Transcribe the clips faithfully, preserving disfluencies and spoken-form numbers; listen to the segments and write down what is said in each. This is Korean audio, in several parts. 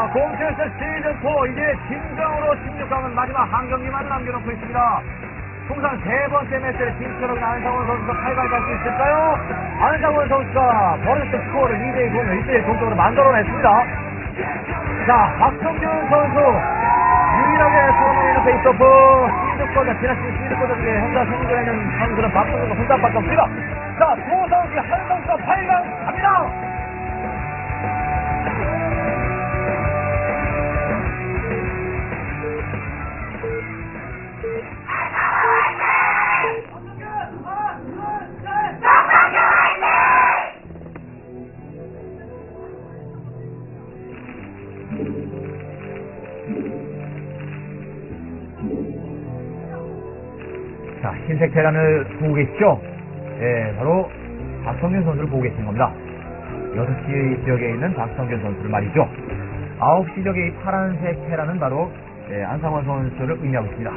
자, 공채에서 시즌사 이제 진정으로 십육 강은 마지막 한 경기만 남겨놓고 있습니다. 통상 세 번째 매치를 진출하는 안상원 선수가 팔 강에 갈 수 있을까요? 안상원 선수가 버렸던 스코어를 이 대 이 보면 일 대 일 동점으로 만들어냈습니다. 자, 박성균 선수 유일하게 서머니는 페이스오프 시드권자 지난 시즌 시드권자 중에 혼자 생존해 있는 선수는 박성균과 혼자밖에 없습니다. 자, 두 선수 한 선수가 팔 강 갑니다. 자, 흰색 대란을 보고 계시죠? 예, 바로 박성균 선수를 보고 계신 겁니다. 여섯 시 지역에 있는 박성균 선수를 말이죠. 아홉 시 지역의 이 파란색 테란은 바로 예, 안상원 선수를 의미하고 있습니다.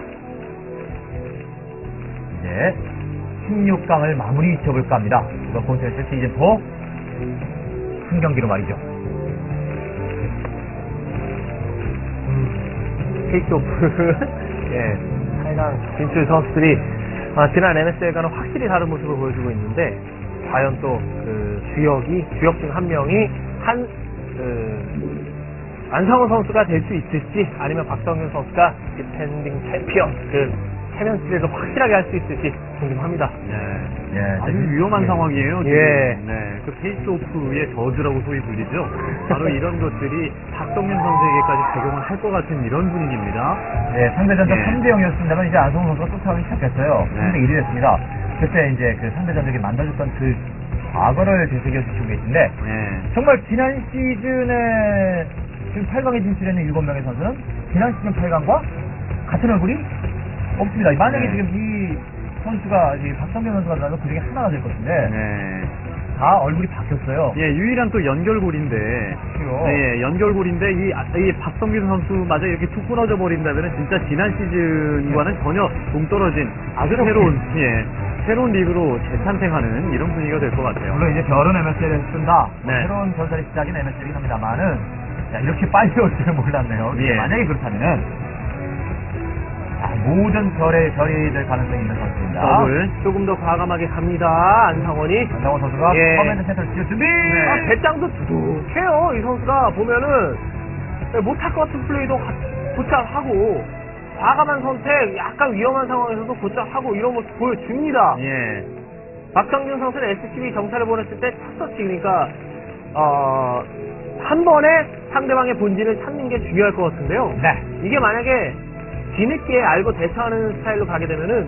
이제 십육 강을 마무리 지어볼까 합니다. 이번 콘텐츠 시즌사 한 경기로 말이죠. 음, 페이스오프 예, 팔 강 진출 선수들이 아, 지난 엠에스엘과는 확실히 다른 모습을 보여주고 있는데 과연 또 그 주역이 주역 중 한 명이 한 그, 안상원 선수가 될 수 있을지 아니면 박성균 선수가 디펜딩 챔피언 그 챔피언십에서 확실하게 할 수 있을지 궁금합니다. 네. 예, 아주 위험한 예. 상황이에요. 지금. 예. 네. 그 페이스오프의 저주라고 소위 불리죠. 바로 이런 것들이 박성균 선수에게까지 적용을 할 것 같은 이런 분위기입니다. 예, 상대전적 예. 삼 대 영이었습니다만 이제 안성원 선수가 쫓아가기 시작했어요. 네. 삼 대 일이 됐습니다. 그때 이제 그 상대전적이 만들어줬던 그 과거를 되새겨 주시고 계신데 네. 정말 지난 시즌에 지금 팔 강에 진출했는 일곱 명의 선수는 지난 시즌 팔 강과 같은 얼굴이 없습니다. 만약에 네. 지금 이 선수가 이 박성균 선수가 나면 그 중에 하나가 될 것인데 네. 다 얼굴이 바뀌었어요. 예, 유일한 또 연결고리인데, 그렇죠. 네, 연결고리인데 이, 아, 이 박성균 선수마저 이렇게 툭 끊어져 버린다면 진짜 지난 시즌과는 전혀 동떨어진 아주 새로운, 예, 새로운 리그로 재탄생하는 이런 분위기가 될 것 같아요. 물론 이제 별은 엠에스엘을 쓴다. 뭐 네. 새로운 전설의 시작인 엠에스엘이긴 합니다만은 야, 이렇게 빨리 올 줄은 몰랐네요. 예. 만약에 그렇다면은 아, 모든 별의 별이 될 가능성이 있는 선수입니다. 더블. 조금 더 과감하게 갑니다. 안상원이 안상원 선수가 예. 커맨드 센터를 지어 준비. 네. 아, 배짱도 두둑해요. 이 선수가 보면은 못할 것 같은 플레이도 가- 곧잘 하고 과감한 선택, 약간 위험한 상황에서도 곧잘 하고 이런 모습 보여줍니다. 예. 박성균 선수는 에스씨비 정찰을 보냈을 때 첫 서치 그러니까 어, 한 번에 상대방의 본진을 찾는 게 중요할 것 같은데요. 네. 이게 만약에 뒤늦게 알고 대처하는 스타일로 가게 되면은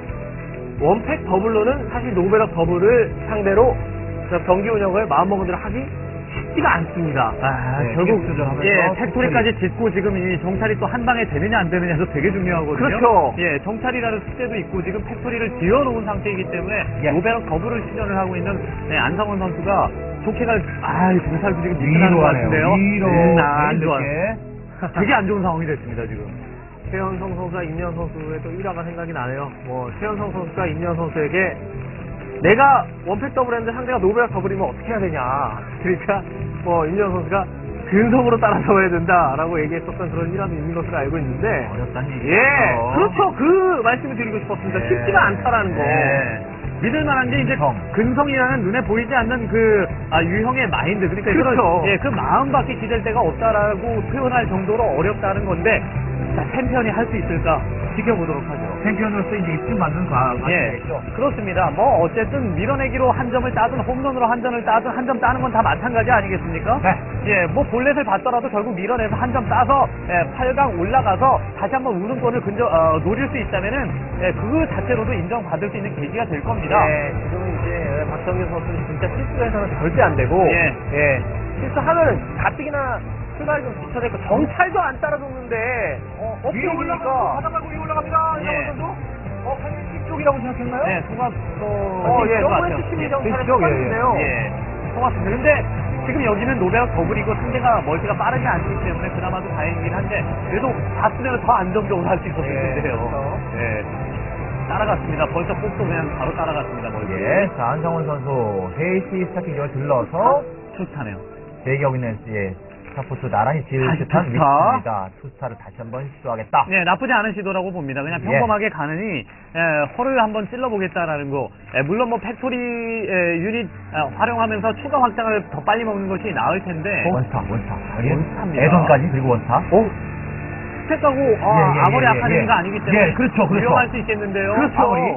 원팩 더블로는 사실 노베럭 더블을 상대로 경기 운영을 마음먹은 대로 하기 쉽지가 않습니다. 아, 네, 결국, 조절하면서 예, 팩토리까지 짓고 지금 이 정찰이 또 한 방에 되느냐 안 되느냐도 되게 중요하거든요. 그렇죠. 예, 정찰이라는 숙제도 있고 지금 팩토리를 지어놓은 상태이기 때문에 예. 노베럭 더블을 시전을 하고 있는 네, 안상원 선수가 좋게 갈, 아, 정찰도 지금 미끈하는 위로 것 가네요. 같은데요. 위로. 음, 아, 안 이렇게. 좋아요. 되게 안 좋은 상황이 됐습니다, 지금. 최현성 선수가 임현 선수의 또 일화가 생각이 나네요. 뭐 최현성 선수가 임현 선수에게 내가 원팩 더블 했는데 상대가 노베락 더블이면 어떻게 해야 되냐. 그러니까 뭐 임현 선수가 근성으로 따라잡아야 된다라고 얘기했었던 그런 일화도 있는 것으로 알고 있는데 어렵다는 얘기죠. 예, 그렇죠. 그 말씀을 드리고 싶었습니다. 예. 쉽지가 않다라는 거. 네. 믿을 만한 게 이제 근성. 근성이라는 눈에 보이지 않는 그 아, 유형의 마인드 그러니까 그렇죠. 그런, 예, 그 마음밖에 기댈 데가 없다라고 표현할 정도로 어렵다는 건데 자, 챔피언이 할 수 있을까 지켜보도록 하죠. 챔피언으로서 이제 입증 받는 예, 과정이겠죠. 그렇습니다. 뭐 어쨌든 밀어내기로 한 점을 따든 홈런으로 한 점을 따든 한 점 따는 건 다 마찬가지 아니겠습니까? 네. 예, 뭐 볼넷을 받더라도 결국 밀어내서 한 점 따서 예, 팔 강 올라가서 다시 한번 우승권을 근저 어, 노릴 수 있다면은 예, 그 자체로도 인정받을 수 있는 계기가 될 겁니다. 예, 지금은 이제 박성균 선수는 진짜 실수해서는 절대 안 되고 예. 예, 실수하면은 가뜩이나 출발이 좀 비춰냈고 정찰도 안 따라줬는데 어, 어떻게 위로 이깁니까? 올라갑니다. 바닥 위로 올라갑니다. 예. 안상원 선수. 어, 한일 쪽이라고 생각했나요? 네, 통합 어, 예, 너무 에스씨비 정찰에 똑같은데요. 예, 통합습니다. 근데 지금 여기는 노베락 더블이고 상대가 멀티가 빠르지 않기 때문에 그나마도 다행이긴 한데 그래도 봤으면 더 안정적으로 할 수 있었을 예, 텐데요. 그렇죠. 예, 따라갔습니다. 벌써 뽑도 그냥 바로 따라갔습니다. 멀티. 예. 자, 안상원 선수 세시 스타팅 기을 들러서 좋다네요. 대기하고 있는 예, 스타포트 나란히 지을 다시 듯한 투스타. 위치입니다. 투스타를 다시 한번 시도하겠다. 네, 나쁘지 않은 시도라고 봅니다. 그냥 예. 평범하게 가느니 에, 허를 한번 찔러보겠다라는 거. 에, 물론 뭐 팩토리 에, 유닛 에, 활용하면서 추가 확장을 더 빨리 먹는 것이 나을 텐데. 원스타, 원스타. 원스타입니다. 애전까지 그리고 원스타. 어? 스택 가고, 아, 어, 예, 예, 아무리 예, 아카데미가 예. 아니기 때문에 예, 그렇죠, 그렇죠. 위험할 수 있겠는데요. 그렇죠. 아무리.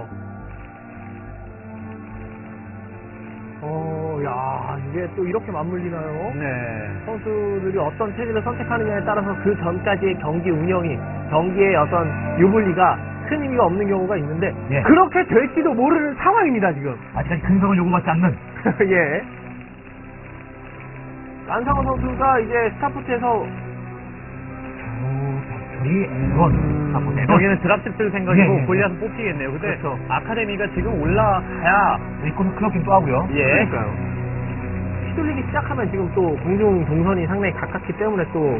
어, 야, 이게 또 이렇게 맞물리나요? 네. 선수들이 어떤 체제를 선택하느냐에 따라서 그 전까지의 경기 운영이, 경기의 어떤 유불리가 큰 의미가 없는 경우가 있는데, 예. 그렇게 될지도 모르는 상황입니다, 지금. 아직까지 근성을 요구받지 않는. 예. 안상원 선수가 이제 스타포트에서 이 애전. 스타포트 애전. 여기는 드랍십 쓸 생각이고 예, 예, 예. 골리앗은 뽑히겠네요. 근데 그렇죠. 아카데미가 지금 올라가야 이건 클로킹 또 하고요. 예. 그러니까요. 휘둘리기 시작하면 지금 또 공중 동선이 상당히 가깝기 때문에 또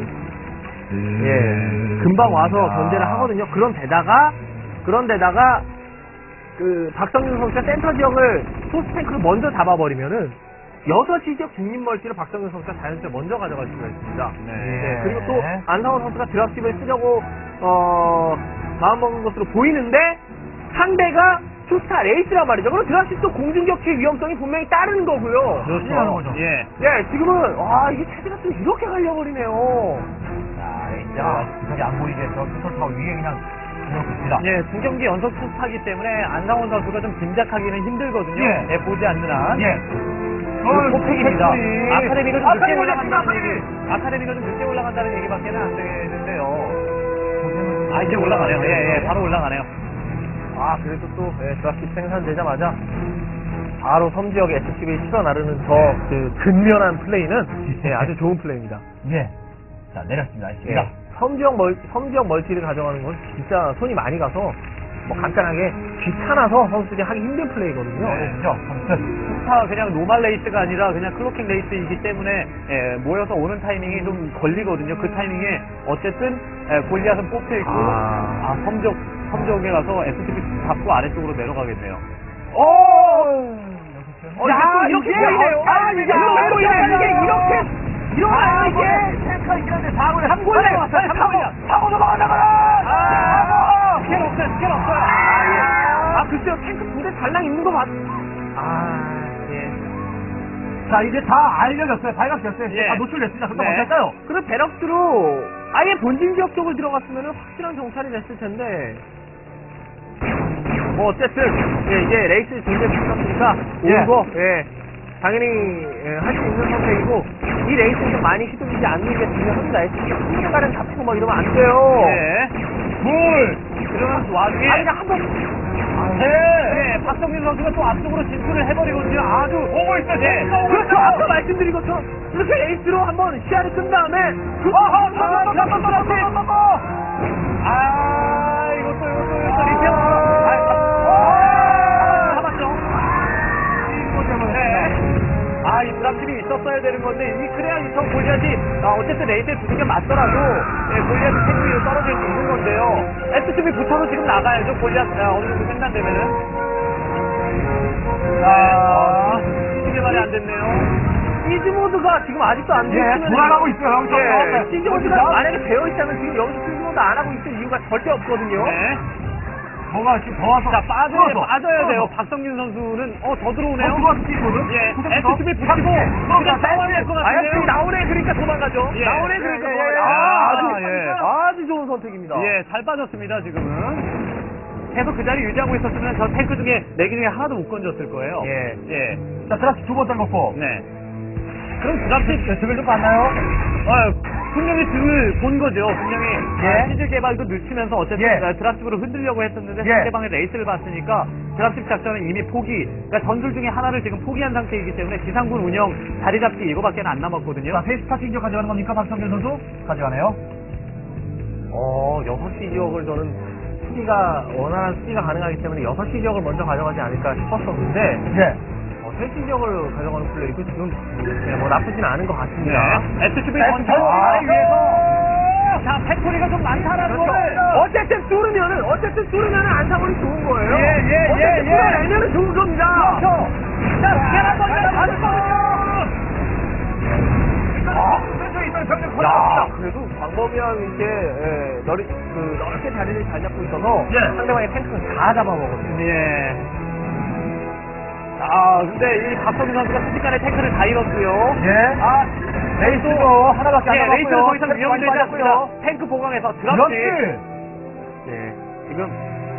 예, 금방 와서 견제를 하거든요. 그런 데다가, 그런 데다가, 그, 박성균 선수가 센터 지역을 소스탱크로 먼저 잡아버리면은, 여섯 시 지역 중립 멀티를 박성균 선수가 자연스레 먼저 가져갈 수가 있습니다. 네. 네, 그리고 또, 안상원 선수가 드랍십을 쓰려고, 어, 마음먹은 것으로 보이는데, 상대가 투스타 레이스란 말이죠. 그럼 드랍십도 공중격투의 위험성이 분명히 따르는 거고요. 그렇죠. 거죠. 예. 예, 지금은, 와, 이게 체제가 또 이렇게 갈려버리네요. 자, 야, 기사이 안 보이게 저 투스타 위에 그냥 그냥 예, 두 경기 연속 투스타기 때문에 안상원 선수가 좀 짐작하기는 힘들거든요. 예. 예, 보지 않는 한. 예. 그 포팩입니다. 팩토리. 아카데미가 좀 늦게 아카데미 올라간다는 올라간다, 얘기, 아카데미가 좀 늦게 올라간다는 얘기밖에는 안 되는데요. 아, 이제 올라가네요. 예, 예, 바로 올라가네요. 아, 그래도 또, 예, 드랍십 생산되자마자, 바로 섬지역에 에스씨비를 실어 나르는 저, 그, 근면한 플레이는, 예, 아주 좋은 플레이입니다. 예. 자, 내렸습니다. 예. 있습니다. 섬지역 멀, 섬지역 멀티를 가져가는 건 진짜 손이 많이 가서, 뭐 간단하게 귀찮아서 선수들이 하기 힘든 플레이거든요. 네. 그렇죠. 아무튼 투스타 그냥 노말 레이스가 아니라 그냥 클로킹 레이스이기 때문에 예, 모여서 오는 타이밍이 좀 걸리거든요. 그 타이밍에 어쨌든 예, 골리앗은 뽑혀 있고 아. 아, 섬적 섬적에 가서 에스티비 잡고 아래쪽으로 내려가겠네요. 오! 어, 야, 이게 또 이렇게 이게, 보이네요. 어, 아, 이게 이게 또 또 이렇게 이게 이렇게, 아, 이렇게, 이게. 탱크가 있긴 한데 사 골에 삼 골 나왔어요, 삼 골이야. 사고 넘어간다고요. 아, 스킬 없어요, 스킬 없어요. 아, 예. 아, 글쎄요, 탱크 두 대 달랑 있는 거 맞, 아, 예. 자, 이제 다 알려졌어요. 발각됐어요. 예. 다 노출됐습니다. 그럼 네. 어떻게 할까요? 그리고 배럭스로 아예 본진 지역 쪽을 들어갔으면 확실한 정찰이 됐을 텐데, 뭐, 어쨌든, 예, 이제 레이스 존재 붙었으니까, 예. 오고, 예, 당연히, 예, 할 수 있는 선택이고, 이 레이스는 좀 많이 휘둘리지 않는 게 중요합니다. 순간가량 잡히고 막 이러면 안 돼요. 예. 물. 그러면 와중에 아니, 그냥 한 번, 네. 네, 박성민 선수가 또 앞쪽으로 진출을 해버리거든요. 아주 오고 있어요. 네. 그렇죠. 아까 말씀드린 것처럼, 이렇게 레이스로 한번 시야를 끈 다음에, 그, 어허, 아, 드랍십, 드랍십. 아, 이것도, 이것도, 이것도, 리페어. 아, 잡았죠. 네. 아, 이 드랍십이 있었어야 되는 건데, 이 그래야 이 성 골리앗이, 아, 어쨌든 레이스에 두개 맞더라도, 네, 골리앗이 탱크 위로 떨어질 수 있는 건데요. 에스티비 붙어서 지금 나가야죠, 골리앗, 아, 어느 정도 생산되면은. 아, 이게 말이 안 됐네요. 시즈 모드가 지금 아직도 안 예, 됐으면. 돌아가고 있어요. 엄청. 예, 시즈 모드가 만약에 되어 있다면 지금 여기서 시즈 모드 안 하고 있을 이유가 절대 없거든요. 네. 뭐가 지금 더 와서. 자, 빠져야, 들어와서. 빠져야 돼요. 들어와서. 박성균 선수는, 어, 더 들어오네요. 어, 들어와서 뛰거든? 예, 구석부터. 에스티비 붙이고, 들어와서. 그냥 싸워야 될 것 아야스 같은데요. 나오네 그러니까 도망가죠. 예. 나오네 그러니까 예, 예, 도망가죠. 예. 아, 아, 아주, 예. 아주 좋은 선택입니다. 예, 잘 빠졌습니다, 지금은. 계속 그 자리 유지하고 있었으면 저 탱크 중에 네 개 중에 하나도 못 건졌을 거예요. 예. 예. 자, 드랍십 두 번째 걷고. 네. 그럼 드랍십, 등을 좀 봤나요? 어, 분명히 등을 본 거죠. 분명히 예. 아, 시즈 개발도 늦추면서 어쨌든 예. 아, 드랍십으로 흔들려고 했었는데 예. 상대방의 레이스를 봤으니까 드랍십 작전은 이미 포기. 그러니까 전술 중에 하나를 지금 포기한 상태이기 때문에 지상군 운영 자리 잡기 이거밖에 안 남았거든요. 자, 페이스타 킹격 가져가는 겁니까? 박성균 선수? 가져가네요. 어, 여섯 시 지역을 저는 수비가, 원활한 수비가 가능하기 때문에 여섯 시 지역을 먼저 가져가지 않을까 싶었었는데, 예. 어, 세 시 지역을 가져가는 플레이도 지금, 예, 뭐 나쁘진 않은 것 같습니다. 네. 에스티비 아, 전투 아, 아래 위해서 자, 팩토리가 좀 많다라는 그렇죠. 거를 어쨌든 뚫으면은, 어쨌든 뚫으면은 안상원이 좋은 거예요. 예, 예, 어쨌든 예, 예. 뚫어내면은 좋은 겁니다. 그렇죠. 자, 스케라 번째 가는 거군요. 어, 센터에 있던 병력 야, 그래도 광범위한 이렇게 예, 넓, 그, 넓게 자리를 잘 잡고 있어서 예. 상대방의 탱크는 다 잡아먹었어요. 예. 아, 근데 이 박성민 선수가 순식간에 태클을 다 잃었고요. 예. 아, 레이스도 하나밖에 안 예, 남았고요. 레이스는 더 이상 탱크 많이 위험되지 않습니다. 빠졌고요. 탱크 보강해서 드랍시. 드랍시. 예, 지금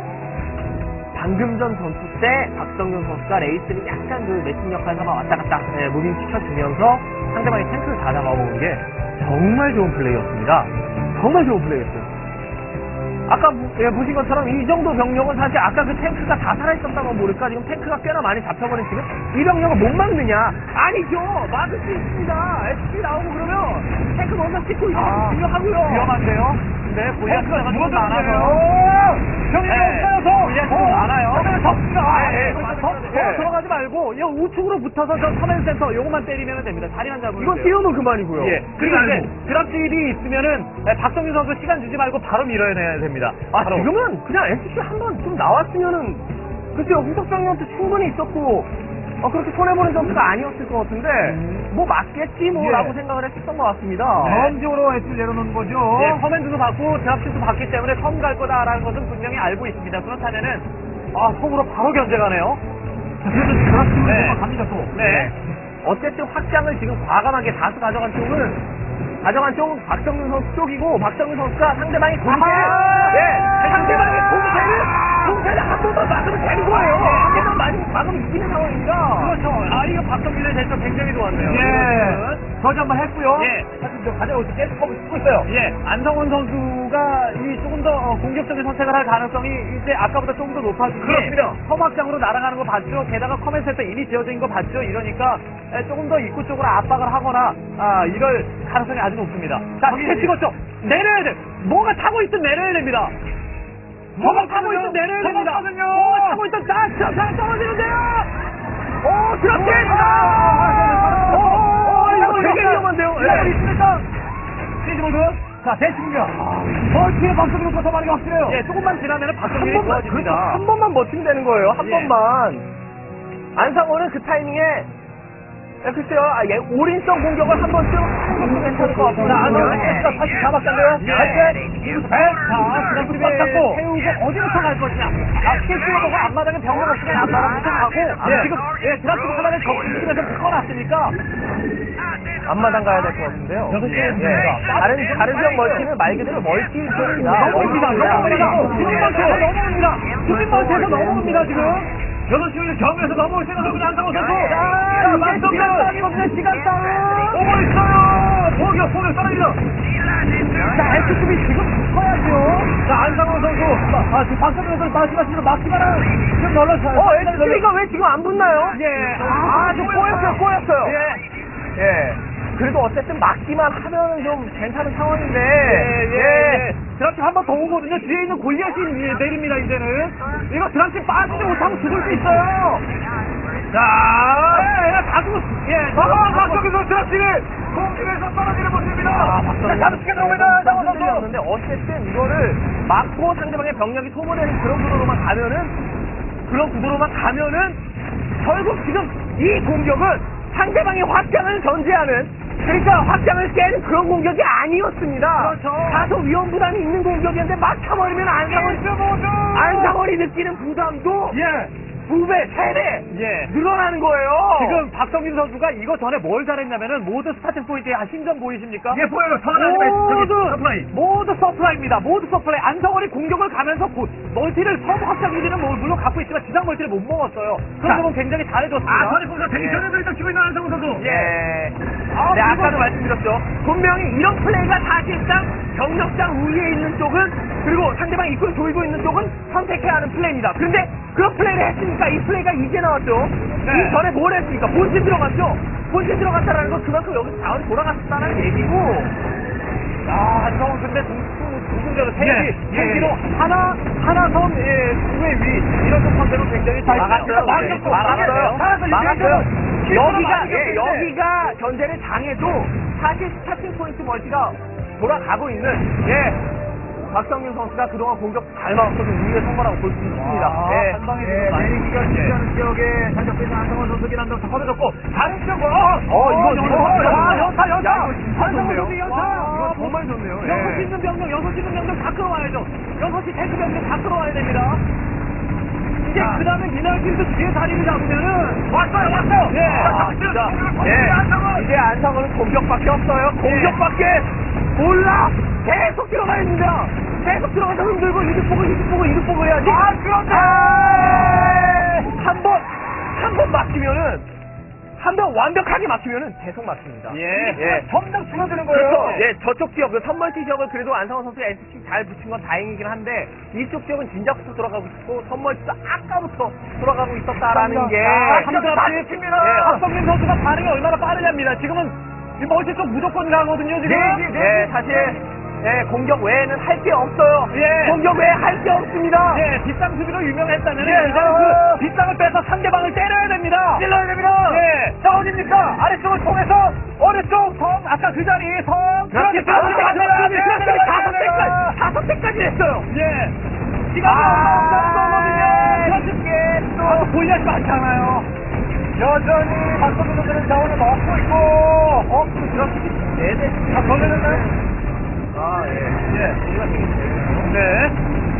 방금 전 전투 때 박성균 선수가 레이스를 약간 그 매칭 역할에서 왔다 갔다 예, 무빙 시켜주면서 상대방의 탱크를 다 잡아먹은 게 정말 좋은 플레이였습니다. 정말 좋은 플레이였어요. 아까 보, 예, 보신 것처럼 이 정도 병력은 사실 아까 그 탱크가 다 살아있었다면 모를까 지금 탱크가 꽤나 많이 잡혀버린 지금 이 병력을 못 막느냐? 아니죠. 막을 수 있습니다. 에스피 나오고 그러면 탱크 먼저 찍고 이거 아, 공격하고요. 위험한데요. 근데 골리앗 탱크가 숫자가 좀 누워졌어요. 많아서. 형이 네. 없어서. 골리앗이 좀 많아요. 그러면 덥습니다. 아, 예. 더, 더, 더 더 들어가지 말고 이 우측으로 붙어서 저 커맨드 센터 요것만 때리면 됩니다. 자리만 잡으면 이건 돼요. 띄우면 그만이고요. 예. 그리고 그리고 이제 드랍집이 있으면은 네, 박성민 선수 시간 주지 말고 바로 밀어내야 됩니다. 아, 바로. 지금은 그냥 에스피 한 번 좀 나왔으면은, 글쎄요, 후속병력도 충분히 있었고, 어, 그렇게 손해보는 점수가 아니었을 것 같은데, 뭐 맞겠지, 뭐, 예. 라고 생각을 했었던 것 같습니다. 네. 다음적으로 S를 내려놓는 거죠. 예, 커맨드도 받고 드랍십도 받기 때문에 섬 갈 거다라는 것은 분명히 알고 있습니다. 그렇다면은 아 속으로 바로 견제가네요. 자, 그래도 드랍식으로 네. 갑니다, 또. 네. 어쨌든 확장을 지금 과감하게 다수 가져간 쪽은, 가져간 쪽은 박정윤 선수 쪽이고, 박정윤 선수가 상대방이 공세, 아하! 예, 상대방의 공세를, 공세를 한 번만 막으면 되는 거예요. 한 번만 막으면, 막으면 이기는 상황입니다. 그렇죠. 아 이거 박성민의 대처 굉장히 좋았네요. 예. 저지 한번 했고요. 예. 사실 저 가져올 때 계속 컵을 쓰고 있어요. 예, 안성원 선수가 이 조금 더 어, 공격적인 선택을 할 가능성이 이제 아까보다 조금 더 높아지고 그렇습니다. 섬확장으로 날아가는 거 봤죠. 게다가 커맨센터 이미 지어져 있는 거 봤죠. 이러니까 에, 조금 더 입구 쪽으로 압박을 하거나 아, 이럴 가능성이 아주 높습니다. 자, 거기 밑에 이제- 찍었죠. 내려야 돼. 뭐가 타고 있든 내려야 됩니다. 뭐가 타고 있든 내려야 됩니다. 넘어가거든요. 뭐가 타고 있든 다, 다, 다 떨어지는데요. 오, 드랍킥! 아! 오, 오, 이거 이거 되게 위험한데요. 예. 예. 있습니까? 시즈모드. 자, 대충격. 어, 뒤에 박수를 놓고 더 많이 확실해요. 예, 조금만 지나면 한 박성민이 번만, 좋아집니다. 그렇죠. 한 번만 버티면 되는 거예요. 한 예. 번만. 안상호는 그 타이밍에, 예, 글쎄요, 아, 예, 올인성 공격을 한 번쯤 하는 것도 괜찮을 것 같아요. 자, 안상호 예. 선수가 다시 잡았는데요. 예. 자, 그다음 그리고 프리베 닦고. 태우고 어디부터 갈 것이냐. 앞에 찍어보고 앞마당에 병력 없으면 앞마당부터 가고. 예. 지금 예 드랍십 하나를 접근시키면서 꺼놨으니까. 앞마당 가야 될 것 같은데요. 여섯 시에 예. 있습니다. 다른, 다른 지역 멀티는 말 그대로 멀티 쪽입니다. 넘어옵니다. 넘어옵니다. 주진만태에서 넘어옵니다. 주진만태에서 넘어옵니다 지금. 여섯 시에 경에서 넘어올 생각하고 안상호 선수. 자, 이게 만성균. 시간 싸움이거든요. 시간 싸움. 오고 있어요. 포격, 포격 떨어집니다. 자, 에스피비 지금 붙어야죠. 자, 안상호 선수. 아, 지금 박성현 선수 말씀하신 대로 막기만은 좀 널널쳐요. 어, 에스피가 왜 지금 안 붙나요? 예. 아, 좀 꼬였어요, 꼬였어요. 예. 예. 그래도 어쨌든 막기만 하면은 좀 괜찮은 상황인데. 예, 예, 예. 드랍십 한 번 더 오거든요. 뒤에 있는 골리앗이 예, 내립니다, 이제는. 이거 드랍십 빠지지 못하면 죽을 수 있어요. 자, 예, 예, 다 죽었, 예. 아, 박성현 선수 드랍식이 공중에서 떨어지는 모습입니다. 아, 박성현. 자, 잡으시게 들어옵니다. 안상호 선수. 였는데 어쨌든 이거를 막고 상대방의 병력이 소모되는 그런 구도로만 가면은 그런 구도로만 가면은 결국 지금 이 공격은 상대방의 확장을 견제하는 그러니까 확장을 깨는 그런 공격이 아니었습니다. 그렇죠. 다소 위험 부담이 있는 공격이었는데 막혀버리면 안상원 안상원이 느끼는 부담도 예. 두 배, 세 배 예. 늘어나는 거예요. 지금 박성민 선수가 이거 전에 뭘 잘했냐면은 모두 스타팅 포인트에 힘좀 보이십니까? 예, 보여요. 턴하지 모두 서플라이. 모두 서플라이입니다. 모두 서플라이. 안성원이 공격을 가면서 고, 멀티를 서브 확장 기지는 뭐 물론 갖고 있지만 지상 멀티를 못 먹었어요. 그런 자. 부분 굉장히 잘해줬습니다. 아, 선이 공격 되기 전에도 일단 치고 있는 안상호 선수. 예. 아, 네, 그리고- 아까도 말씀드렸죠. 분명히 이런 플레이가 사실상 경력장 위에 있는 쪽은 그리고 상대방 입구를 조이고 있는 쪽은 선택해야 하는 플레이입니다. 그런데 그런 플레이를 했으니까 이 플레이가 이제 나왔죠. 네. 이 전에 뭘 했습니까? 본진 들어갔죠. 본진 들어갔다라는 건 그만큼 여기서 자원이 돌아갔다는 얘기고. 아, 안성원 근데 두군데로 세 예, 개, 예, 세 개로 예. 하나, 하나 섬, 예, 두의 위, 이런 쪽 컨셉은 굉장히 잘 막았어요. 막았어요. 막았어요. 막았어요. 막았어요. 여기가, 막았어요. 예, 여기가 전제를 당해도 사실 스타팅 포인트 멀티가 돌아가고 있는, 예. 박성균 선수가 그동안 공격 잘 막았거든 우위에 선거라고 볼 수 있습니다. 아, 예. 한 방에 내리기가 쉽지 않은 지역에 살짝 뺀 안상원 선수긴 한데 커져졌고 다른 지역으로 어, 이거, 연타, 이거, 연타, 연타, 연타. 야, 이거 진짜 안상원 좋네요. 선수 연타. 와, 시 있는 병력, 여섯 시 있는 병력 다 끌어와야죠. 여섯 시 탱크 병력 다 끌어와야 됩니다. 이제 아. 그 다음에 미나길도 뒤에 다리를 잡으면은 왔어요, 왔어요. 예. 아, 진짜. 예. 이제 안상원은 공격밖에 없어요. 공격밖에 몰라. 계속 들어가야 됩니다. 계속 들어가서 흔들고 이득 보고 이득 보고 이득 보고 해야지. 아, 그런데! 한 번, 한 번 막히면은, 한 번 완벽하게 막히면은 계속 막힙니다. 예. 예. 점점 줄어드는 거예요. 그렇죠. 예, 저쪽 지역, 그 선멀티 지역을 그래도 안상원 선수가 에스씨 잘 붙인 건 다행이긴 한데, 이쪽 지역은 진작부터 돌아가고 있고, 선멀티도 아까부터 돌아가고 있었다라는 게. 아, 삼 다 지킵니다. 예, 박성민 선수가 반응이 얼마나 빠르냐입니다. 지금은 이 멀티 쪽 무조건 가거든요, 지금. 네, 네. 예, 사실, 예, 공격 외에는 할 게 없어요. 예. 공격 외에 할 게 없습니다. 예, 뒷땅 수비로 유명했다면, 예, 이제는 어. 그 뒷땅을 빼서 상대방을 때려야 됩니다. 찔러야 됩니다. 예. 자, 어딥니까? 아래쪽을 통해서 어느 쪽? 성, 아까 그 자리, 성. 그렇게 다섯 다섯 대까지 대까지 들어가야 다섯 돼요. 대까지 다섯 대까지 했어요. 예. 시간이 아, 없는 이게 또 거거든요. 골리앗이 많잖아요. 여전히 박성민 선수는 자원을 먹고 있고, 어, 그렇지. 네네. 다 걸려졌나요? 아, 예. 예. 우리가 되게 재밌네요. 네.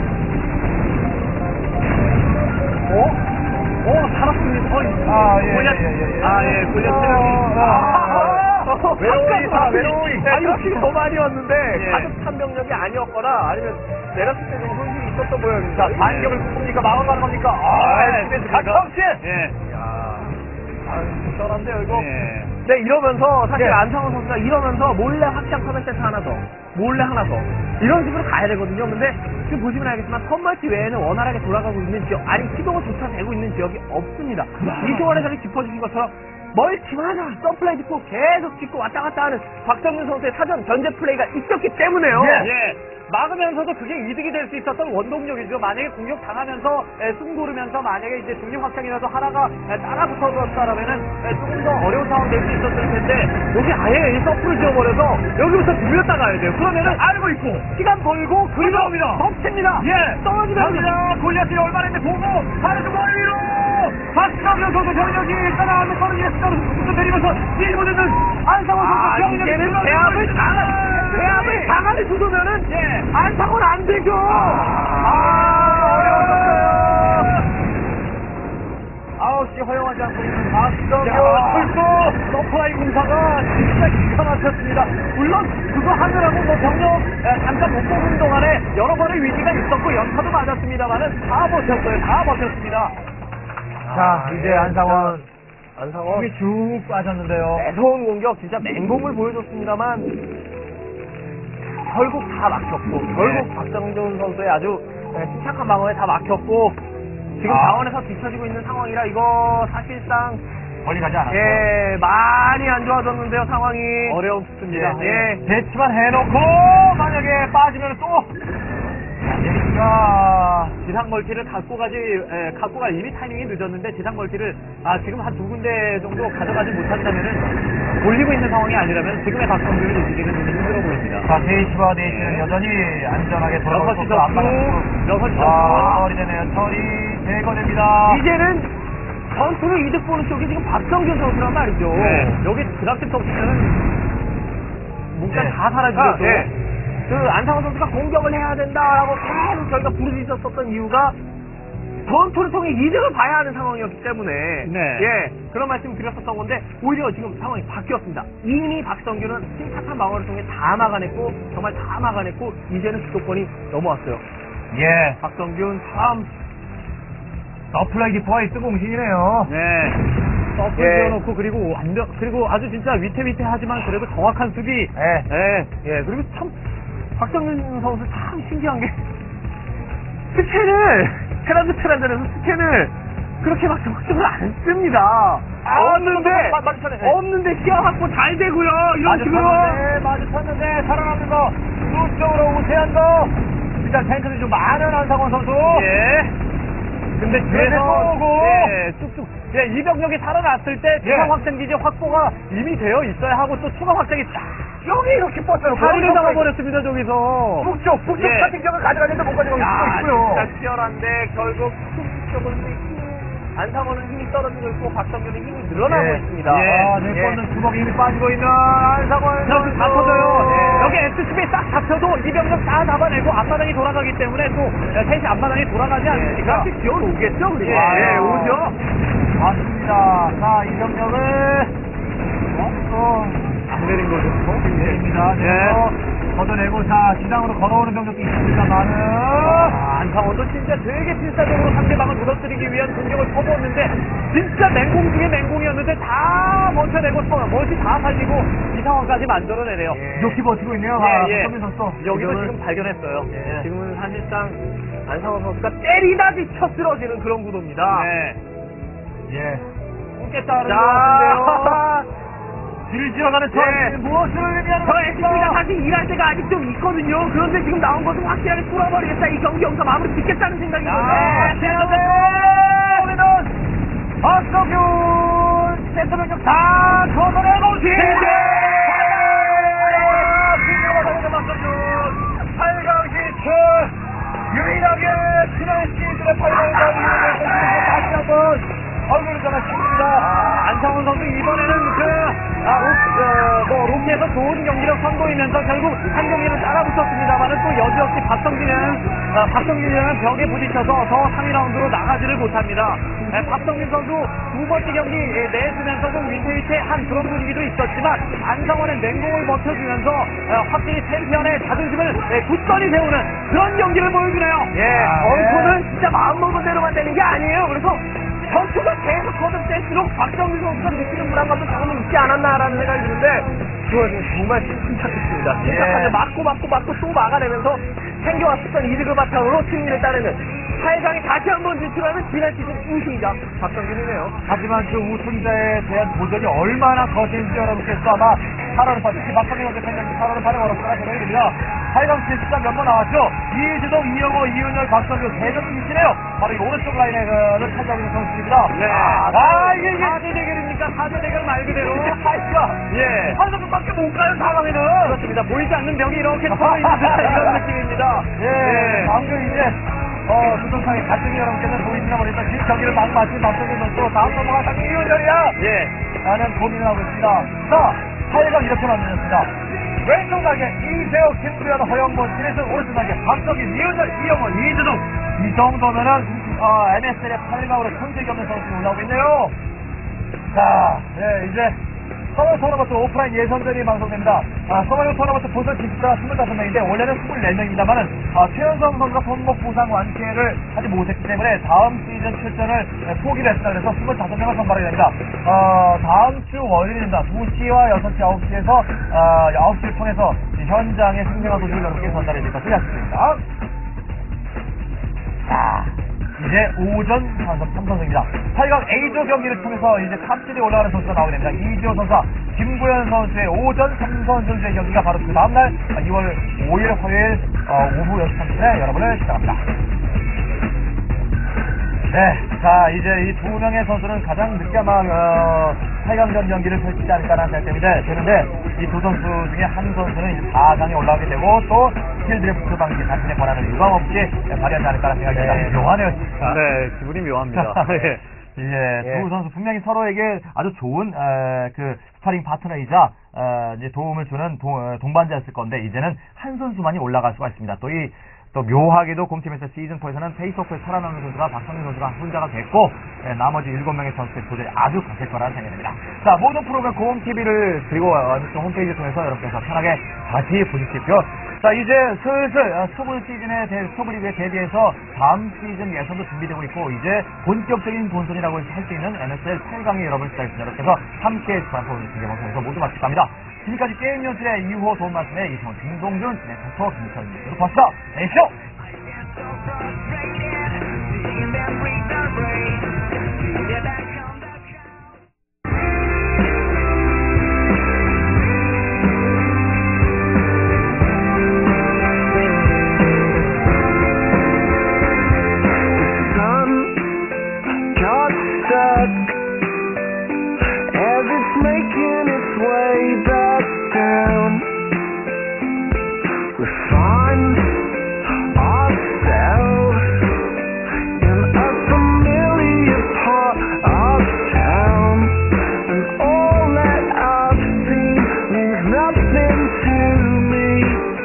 어? 어, 살았습니다. 어, 아, 예, 골리앗. 예, 예, 예. 아, 예, 골리앗 어, 체력이. 아, 외로이, 다 외로이. 아니, 확실히 더 많이 왔는데, 예. 가득 찬 병력이 아니었거나, 아니면 내렸을 때 좀 손실이 있었던 모양입니다. 자, 반격을 굽습니까? 막아가는 겁니까? 아, 에스비에스 각성신! 예. 아, 적절한데요, 이거. 예. 네, 이러면서, 사실 예. 안상원 선수가 이러면서 몰래 확장 커맨 센터 하나 더, 몰래 하나 더, 이런 식으로 가야 되거든요. 근데, 지금 보시면 알겠지만, 선멀티 외에는 원활하게 돌아가고 있는 지역, 아니, 시도조차 되고 있는 지역이 없습니다. 이승원 해설이 짚어주신 것처럼, 멀티마다 서플라이 짓고 계속 짓고 왔다 갔다 하는 박정민 선수의 사전 견제 플레이가 있었기 때문에요. 예. 예. 막으면서도 그게 이득이 될 수 있었던 원동력이죠. 만약에 공격 당하면서 에, 숨 고르면서 만약에 이제 중립 확장이라도 하나가 에, 따라 붙어졌다라면은 에, 조금 더 어려운 상황 될 수 있었을 텐데 여기 아예 이 서프를 지어버려서 여기부터 들렸다 가야 돼요. 그러면은 알고 있고 시간 벌고 그리고 덮칩니다. 예. 떨어지면서 골리앗이 얼마나 있는데 보고 반대쪽 멀리로 박성현 선수 병력이 따라가는 떨어지면서 떨어지면서 내리면서 일본 되는 안상원 아, 선수 병력이 이제는 대합을 당하, 대합을 당하는 구도면은, 예. 안상원 안 되죠! 아, 어려웠어요. 아홉 시 허용하지 않고 있는 박성현 야. 출구 서프라이 공사가 진짜 기가 막혔습니다. 물론 그거 하느라고 뭐 병력 에, 잠깐 못 뽑은 동안에 여러 번의 위기가 있었고 연타도 맞았습니다만은 다 버텼어요. 다 버텼습니다. 자, 아, 이제 예, 안상원 안상원. 힘이 쭉 빠졌는데요. 매서운 공격, 진짜 맹공을 보여줬습니다만, 결국 다 막혔고, 결국 박정준 선수의 아주 네, 침착한 방어에 다 막혔고, 지금 아. 자원에서 뒤처지고 있는 상황이라 이거 사실상, 멀리 가지 않았어요. 예, 많이 안 좋아졌는데요, 상황이. 어렵습니다. 예, 예. 배치만 해놓고 만약에 빠지면 또 재밌가 지상 멀티를 갖고 가지 에, 갖고 갈 이미 타이밍이 늦었는데 지상 멀티를 아 지금 한 두 군데 정도 가져가지 못한다면은 올리고 있는 상황이 아니라면 지금의 박성준을 이기기는 좀 힘들어 보입니다. 자, 데이시와 데이시는 네. 여전히 안전하게 돌아올 수 여섯 시 없고 점수, 앞마당 여섯 시 아, 점수. 처리 되네요. 처리 제거됩니다. 이제는 전투로 이득 보는 쪽이 지금 박정준 선수란 말이죠. 네. 여기 드랍십 터치면은 뭔가 네. 다 사라지죠. 아, 네. 그 안상원 선수가 공격을 해야 된다라고 계속 저희가 부르짖었었던 이유가 전투를 통해 이득을 봐야 하는 상황이었기 때문에 네. 예 그런 말씀 드렸었던 건데 오히려 지금 상황이 바뀌었습니다. 이미 박성규는 침착한 방어를 통해 다 막아냈고 정말 다 막아냈고 이제는 주도권이 넘어왔어요. 예. 박성균 참 서플라이 디포가 뜨공신이네요. 네. 서플 예. 지어놓고 그리고 완벽 그리고 아주 진짜 위태위태하지만 그래도 정확한 수비. 예. 예. 예, 그리고 참, 박정민 선수 참 신기한 게, 스캔을, 테란드 테란드에서 스캔을 그렇게 막 적극적으로 안 씁니다. 아, 없는데, 맞- 맞- 맞- 없는데 시야 확보 잘 되고요, 이런 식으로. 마주쳤는데, 마주쳤는데, 살아남는 거, 수적으로 우세한도, 일단 탱크는 좀 많은 안상원 선수. 예. 근데 그래서 뒤에서 오고. 예, 쭉쭉 예, 이 병력이 살아났을 때 예. 추가 확장 기지 확보가 이미 되어 있어야 하고 또 추가 확장이 딱 여기 이렇게 버텨놓고. 자리를 잡아버렸습니다 저기서. 북쪽, 북쪽 예. 스타팅적을 가져가는데 못 가져가고 야, 있고요. 진짜 치열한데, 결국, 쪽으로 힘, 안상원은 힘이 떨어지고 있고, 박성균은 힘이 늘어나고 예. 있습니다. 아, 예. 네 번은 주먹에 힘이 빠지고 있는 안상원 자, 선수. 다 터져요. 예. 여기 에스씨비 딱 잡혀도 이병력 다 잡아내고 앞마당이 돌아가기 때문에 또 셋이 앞마당이 돌아가지 않으니까 네. 지원 오겠죠, 그리고. 예, 예, 오죠. 맞습니다. 자, 이 병력을 어, 또 내린 거죠. 내립니다. 예. 내려서 걷어내고 자, 지상으로 걸어오는 병력도 있습니다만은 아, 안상원도 진짜 되게 필사적으로 상대방을 무너뜨리기 위한 공격을 퍼부었는데 진짜 맹공 중에 맹공이었는데 다 멈춰내고 멀티 다 살리고 이 상황까지 만들어내네요. 예. 이렇게 버티고 있네요. 예, 아, 예. 박성민 선수. 여기도 지금은- 지금 발견했어요. 예, 지금은 사실상 안상원 선수가 때리다 지쳐 쓰러지는 그런 구도입니다. 네. 예. 웃겠다는 것 자, 같은데요. 뒤를 지어가는 저 예. 무엇을 의미하는 저 것입니까? 에스피가 다시 일할 때가 아직 좀 있거든요. 그런데 지금 나온 것은 확실하게 뚫어버리겠다. 이 경기 여기서 마무리 짓겠다는 생각이거든요. 자, 네, 최현재 우리는 박성균 센터병력 다 걷어내고 예. 박성균 팔 강 진출 유일하게 지난 시즌의 팔 강과 이기는 다시 한번 얼굴을 전하십니다. 안상훈 선수 이번에는 그, 아, 로, 어, 뭐, 로키에서 좋은 경기력 선보이면서 결국 한 경기는 따라붙었습니다만은 또 여지없이 박성진이라는, 아, 박성진이라는 벽에 부딪혀서 더 삼 위 라운드로 나가지를 못합니다. 네, 박성진 선수 두 번째 경기 예, 내주면서 좀 위태위태한 그런 분위기도 있었지만 안상원의 맹공을 버텨주면서 어, 확실히 챔피언의 자존심을 예, 굳건히 세우는 그런 경기를 보여주네요. 예, 아, 전투는 네. 진짜 마음먹은 대로만 되는 게 아니에요. 그래서 전투가 계속 거듭될수록 박정민 선수가 느끼는 불안감도 조금 있지 않았나라는 생각이 드는데 그거 정말 침착했습니다. 침착하게 예. 맞고 맞고 맞고 또 막아내면서 챙겨왔었던 이득을 바탕으로 승리를 따내는 팔 강에 다시 한번 진출하는 지난 시즌 우승이자 박정민이네요. 하지만 그 우승자에 대한 도전이 얼마나 거센지 여러분께서 아마 팔월을 파는 박성민 선수 팬들이 팔월을 파는 어렵거나 생각이 듭니다. 팔 강 진출자 몇 번 나왔죠. 이주동, 이영호, 이윤열, 박성균 세 명이 있네요. 바로 이 오른쪽 라인을 차지하고 있는 선수입니다. 네. 아, 이게 이게 사대 대결입니까? 사대 대결 말 그대로. 파이가 예. 한 점밖에 못 가요, 사강에는. 그렇습니다. 보이지 않는 벽이 이렇게 서로 있는 듯한 이런 느낌입니다. 예, 방금 이제 어, 두성상의 갈등이 여러분께서 보이시나 모르겠다. 지금 경기를 막 마친 박성균 선수 다음 넘어가다 이윤열이야. 예. 라는 고민을 하고 있습니다. 자, 팔 강 이렇게 만들었습니다. 왼쪽 단계 이재혁, 김구현, 허영무, 진해승, 오른쪽 단계 박성균, 이윤열, 이영호, 이주동. 이 정도면은 어, 엠에스엘의 팔 강으로 손색이 없는 선수가 올라오고 있네요. 자, 네, 이제 서울 토너먼트 오프라인 예선전이 방송됩니다. 아, 서울 토너먼트 본선 진출자가 스물다섯 명인데 원래는 스물네 명입니다만은 아, 최현성 선수가 손목 부상 완쾌를 하지 못했기 때문에 다음 시즌 출전을 네, 포기를 했다. 그래서 스물다섯 명을 선발하게 됩니다. 어, 다음 주 월요일입니다. 두 시와 여섯 시, 아홉 시에서 어, 아홉 시를 통해서 현장의 생생한 소식을 여러분께 전달해 드릴 것을 약속드립니다. 자, 이제 오전 삼 선수입니다. 팔 강 A조 경기를 통해서 이제 탑시드에 올라가는 선수가 나오게 됩니다. 이지호 선수와 김구현 선수의 오전 삼 선수의 경기가 바로 그 다음날 이월 오일 화요일 어, 오후 여섯 시 삼십 분에 여러분을 시작합니다. 네, 자 이제 이 두 명의 선수는 가장 늦게 아마 어, 팔 강전 경기를 펼치지 않을까라는 생각이 때문에 되는데 이 두 선수 중에 한 선수는 이제 사 강에 올라가게 되고 또 스킬 드래프트 방식 자신의 권한을 유감없이 발휘하지 않을까라는 생각이 듭니다. 네. 묘하네요 진짜. 네, 기분이 묘합니다. 예. 예, 예. 두 선수 분명히 서로에게 아주 좋은 에, 그 스파링 파트너이자 에, 이제 도움을 주는 도, 동반자였을 건데 이제는 한 선수만이 올라갈 수가 있습니다. 또 이 또 묘하게도 곰팀에서 시즌사에서는 페이스오프에 살아남는 선수가 박성민 선수가 혼자가 됐고 에, 나머지 일곱 명의 선수의 도전이 아주 거셀 거라는 생각이 듭니다. 자, 모든 프로그램 곰티비를 그리고 엠에스 홈페이지 통해서 여러분께서 편하게 다시 보실 수 있고요. 자, 이제 슬슬 어, 스토브 시즌에 대, 스토브 리그에 대비해서 다음 시즌 예선도 준비되고 있고 이제 본격적인 본선이라고 할 수 있는 엔에스엘 팔 강이 여러분 시작했습니다. 여러분께서 함께 스파링 중계방송에서 모두 마칠 겁니다. 지금까지 게임 연출의 이 호 도움 말씀의 이승원, 김동준, 진행부터 김철입니다. 고맙습니다. 내십시오. Nothing to me. 플레이